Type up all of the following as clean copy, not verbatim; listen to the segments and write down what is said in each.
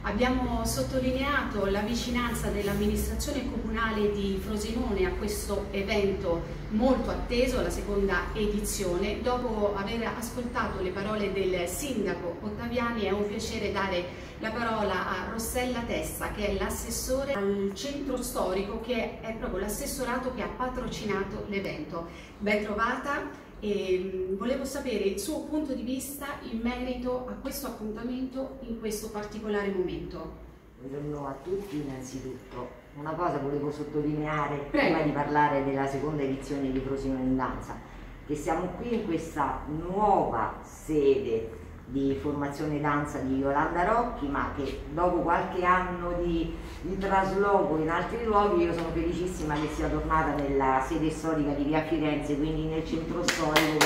Abbiamo sottolineato la vicinanza dell'amministrazione comunale di Frosinone a questo evento molto atteso, la seconda edizione. Dopo aver ascoltato le parole del sindaco Ottaviani, è un piacere dare la parola a Rossella Testa, che è l'assessore al centro storico, che è proprio l'assessorato che ha patrocinato l'evento. Ben trovata. E volevo sapere il suo punto di vista in merito a questo appuntamento in questo particolare momento. Buongiorno a tutti. Innanzitutto una cosa volevo sottolineare prima di parlare della seconda edizione di Frosinone in Danza, che siamo qui in questa nuova sede di formazione danza di Yolanda Rocchi, ma che dopo qualche anno di trasloco in altri luoghi io sono felicissima che sia tornata nella sede storica di Via Firenze, quindi nel centro storico.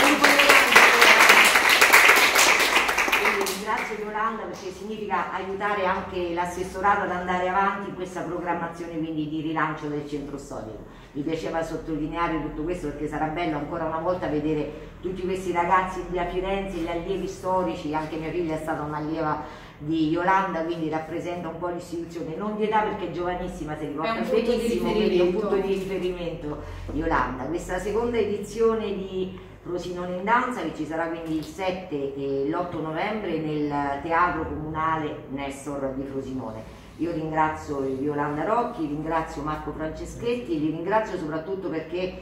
Ringrazio Yolanda perché significa aiutare anche l'assessorato ad andare avanti in questa programmazione quindi di rilancio del centro storico. Mi piaceva sottolineare tutto questo perché sarà bello ancora una volta vedere tutti questi ragazzi di Via Firenze, gli allievi storici. Anche mia figlia è stata un'allieva di Yolanda, quindi rappresenta un po' l'istituzione, non di età perché è giovanissima, si ricorda benissimo, quindi è un punto di riferimento Yolanda. Questa seconda edizione di Frosinone in Danza, che ci sarà quindi il 7 e l'8 novembre nel Teatro Comunale Nestor di Frosinone. Io ringrazio Yolanda Rocchi, ringrazio Marco Franceschetti, li ringrazio soprattutto perché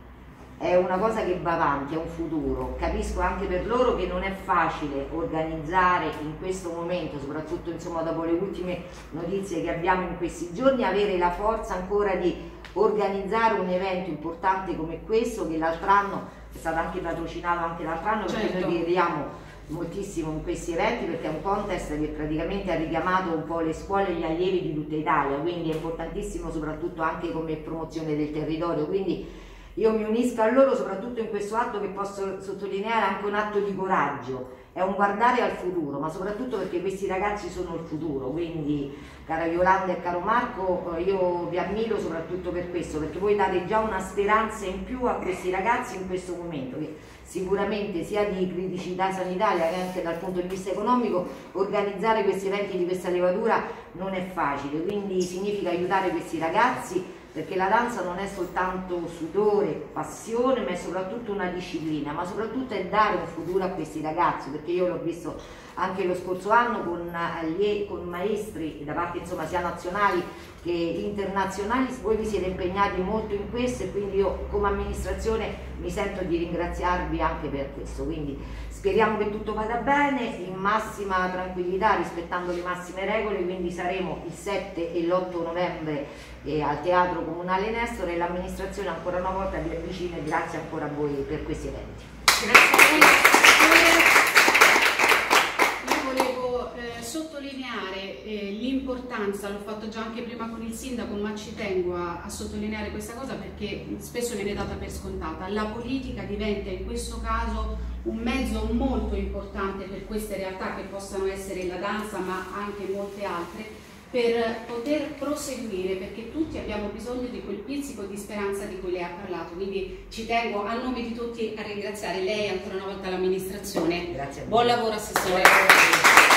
è una cosa che va avanti, è un futuro. Capisco anche per loro che non è facile organizzare in questo momento, soprattutto insomma dopo le ultime notizie che abbiamo in questi giorni, avere la forza ancora di organizzare un evento importante come questo, che l'altro anno è stato anche patrocinato anche l'altro anno, perché certo, noi crediamo moltissimo in questi eventi, perché è un contest che praticamente ha richiamato un po' le scuole e gli allievi di tutta Italia, quindi è importantissimo soprattutto anche come promozione del territorio. Quindi io mi unisco a loro soprattutto in questo atto, che posso sottolineare anche un atto di coraggio, è un guardare al futuro, ma soprattutto perché questi ragazzi sono il futuro. Quindi cara Yolanda e caro Marco, io vi ammiro soprattutto per questo, perché voi date già una speranza in più a questi ragazzi in questo momento, che sicuramente sia di criticità sanitaria che anche dal punto di vista economico organizzare questi eventi di questa levatura non è facile, quindi significa aiutare questi ragazzi, perché la danza non è soltanto sudore, passione, ma è soprattutto una disciplina, ma soprattutto è dare un futuro a questi ragazzi, perché io l'ho visto anche lo scorso anno con maestri da parte insomma sia nazionali che internazionali. Voi vi siete impegnati molto in questo e quindi io come amministrazione mi sento di ringraziarvi anche per questo. Quindi speriamo che tutto vada bene, in massima tranquillità, rispettando le massime regole. Quindi saremo il 7 e l'8 novembre al Teatro Comunale Nestor, e l'amministrazione ancora una volta vi è vicina, e grazie ancora a voi per questi eventi. Grazie a lei. Sottolineare l'importanza, l'ho fatto già anche prima con il sindaco, ma ci tengo a sottolineare questa cosa perché spesso viene data per scontata. La politica diventa in questo caso un mezzo molto importante per queste realtà, che possano essere la danza ma anche molte altre, per poter proseguire, perché tutti abbiamo bisogno di quel pizzico di speranza di cui lei ha parlato. Quindi ci tengo a nome di tutti a ringraziare lei, ancora una volta l'amministrazione. Grazie a voi. Buon lavoro assessore.